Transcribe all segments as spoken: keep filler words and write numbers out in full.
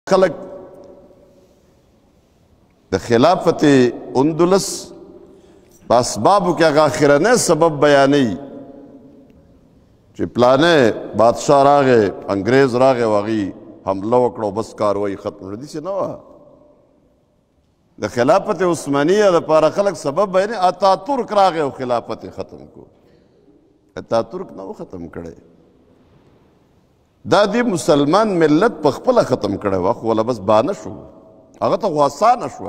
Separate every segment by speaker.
Speaker 1: خلق د خلافت اندلس په اسبابو کې هغه اخرنی سبب بیانوي چې پلانې بادشاه راغی انګریز راغی او هغې حمله وکړه او بس کاروایي ختم شوه داسې نه وه د خلافت عثمانیه دپاره خلک سبب بیانوي اتاتورک راغی او خلافت ختم کو اتاتورک نه و ختم کړی دا دی مسلمان ملت په خپله ختم کړی وه خو وله بس بانه شو هغه ته خو اسانه شوه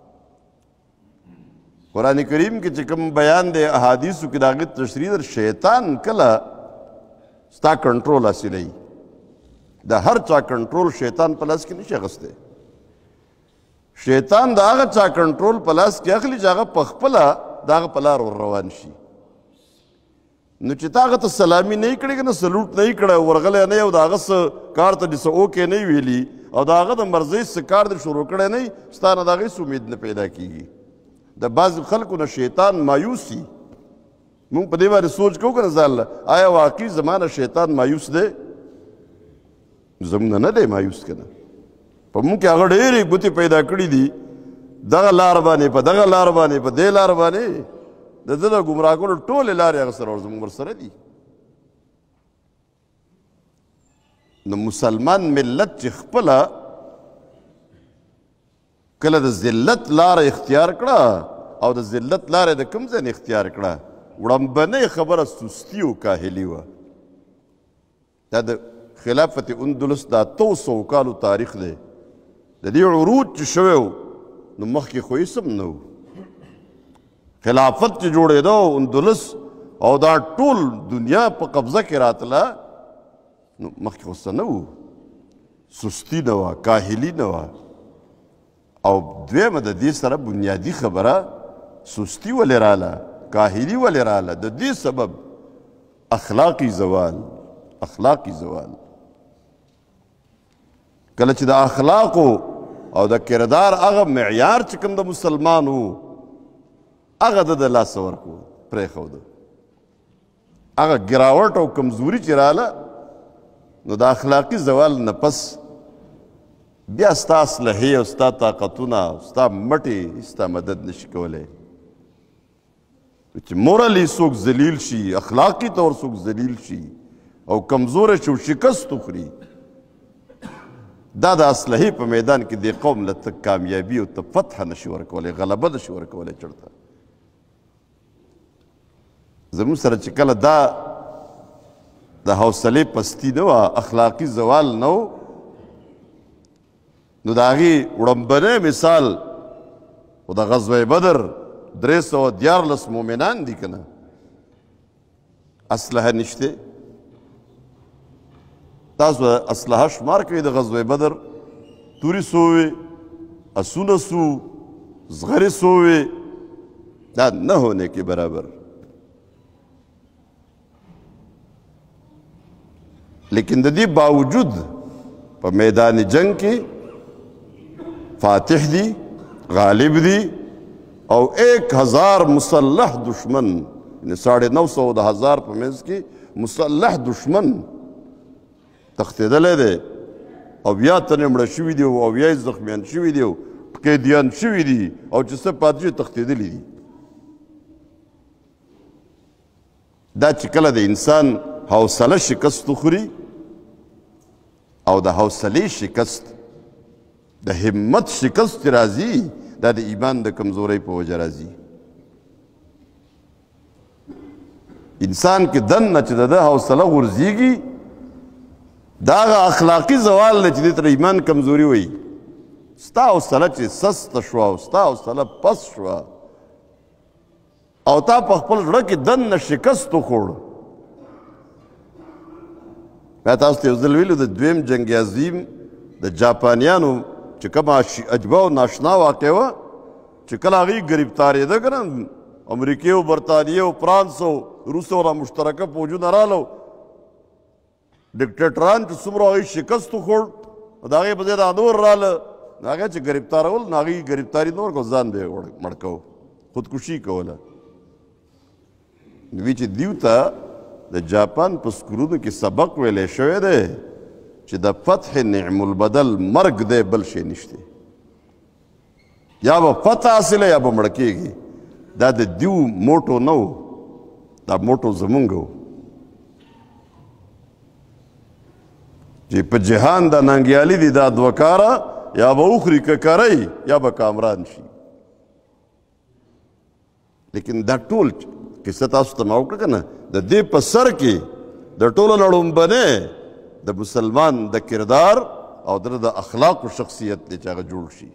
Speaker 1: قرآن کریم کې چې کوم بیان دی احادیثو کې د هغې تشریح در شیطان کله ستا کنټرول حاصلوي د هر چا کنټرول شیطان په لاس کې نشي اخیستی شیطان د هغه چا کنټرول په لاس کې اخلي چې هغه په خپله د هغه په لار ور روان شي نو چې تا هغه ته سلامي نه یې کړې که نه سلوټ نه یې کړی ورغلی نه او د هغه څه کار ته دې څه اوکې نه ویلي او د هغه د مرضۍ څه کار دې شروع کړی نه ستا نه د هغې څه امید نه پیدا کېږي د بعضې خلکو نه شیطان مایوس وي مونږ په دې باندې سوچ کوو که نه ځان له آیا واقعي زما نه شیطان مایوس دی زموږ نه نه دی مایوس که نه په مونږ کې هغه ډېرې ګوتې پیدا کړي دي دغه لار باندې په دغه لار باندې په دې لار باندې د ده د ګمراه کولو ټولې لارې هغه سره زموږ ورسره دي نو مسلمان ملت چې خپله کله د ذلت لاره اختیار کړه او د ذلت لاره د کوم ځای نه اختیار کړه وړاندبنۍ خبره سستي او کاهلي وه دا د خلافت اندلس دا اتو سوو کالو تاریخ دی د دې عروج چې شوی و نو مخکې خو هېڅ هم نه و خلافت چې جوړېده اندلس او دا ټول دنیا په قبضه کې راتله نو مخکې خو څه نه و سستي نه وه کاهلي نه وه او دویمه د دې سره بنیادي خبره سستی ولې راله کاهلي ولې راله د دې سبب اخلاقي زوال اخلاقي زوال کله چې د اخلاقو او د کردار هغه معیار چې کوم د مسلمان و هغه د د لاسه ورکو پرېښوده هغه ګراوټ او کمزوري چې راله نو د اخلاقي زوال نه پس بیا ستا اسلحې او ستا طاقتونه او ستا مټې ستا مدد نشي کولی چې مورلی څوک ذلیل شي اخلاقي طور څوک ذلیل شي او کمزوری شي او شکست وخوري دا د اسلحې په میدان کې دې قوم له ته کامیابي او ته فتح نشي ورکولی غلبه نشي ورکولی چړته زموږ سره چې کله دا د حوصلې پستي نه وه اخلاقي زوال نه و نو د هغې وړاندبنی مثال خو د غزوه بدر درې سوه دیارلس مؤمنان دي که نه اسلحه نشته تاسو اسلحه شمار کوئ د غزوه بدر تورې څو وې اسونه څو زغرې څو وې دا نه ہونے کے برابر لیکن د دې باوجود په میدان جنگ کې فاتح دی غالب دی او ایک ہزار مسلح دشمن یعنی ساڑھے نو سو د ہزار په منځ کې مسلح دشمن تښتېدلی دی او بیا تنې مړه شوي دي او بیا یې زخمیان شوي دي او قیدیان شوي دي او چې څه پاتې شوي تښتېدلي دي دا چې کله د انسان حوصله شکست وخوري او د حوصلې شکست د همت شکست راځي دا د ایمان د کمزورۍ په وجه راځي انسان کې دننه چې د ده حوصله غورځېږي دا هغه اخلاقي زوال دی چې دې ته ایمان کمزوري وایي ستا حوصله چې سسته شوه او ستا حوصله پس شوه او تا په خپل زړه کې دننه شکست وخوړ بیا تاسو ته یو ځل ویلو د دویم جنګ عظیم د جاپانیانو چې کومه عجبه او ناشنا واقع وه چې کله هغوی ګرفتارېده که نه امریکې او برطانیې او فرانس او روس او مشترکه فوجونه راغله ډکټیټران چې څومره هغوی شکست وخوړ د هغې په ځای د نور راغله نو هغه چې ګرفتارول نو هغوی ګرفتاري نه ورکړه ځان به یې مړ کوو خودکشي کوله نو وی چې دیو ته د جاپان په سکولونو کې سبق ویلی شوی دی چې د فتح نعم البدل مرګ دی بل شی نشته یا به فتح حاصله یا به مړه کېږي دا د دیو موټو نه و دا موټو زمونږ و چې په جهان دا ننګیالي دي دا دوه کاره یا به وخوري که کرئ یا به کامران شي لیکن دا ټول کیسه تاسو ته ما وکړه که نه د دې په سر کې د ټولو لړومبنی د مسلمان د کردار او د د اخلاقو شخصیت دی چې هغه جوړ شي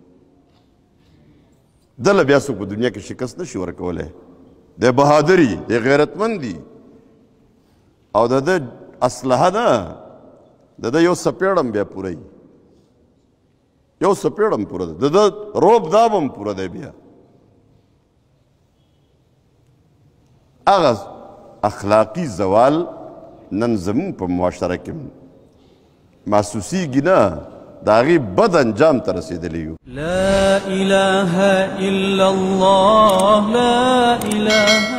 Speaker 1: دله بیا څوک په دنیا کې شکست نشي ورکولی دی بهادري دی غیرتمندي او د ده اسلحه نه د ده یو څپېړم بیا پوره وي یو څپېړم پوره ده د ده روب دا به هم پوره دی بیا هغه اخلاقي زوال نن زمون په معاشره کې محسوسیږي نه د هغې بد انجام ته رسېدلی یو
Speaker 2: لا اله الا الله لا اله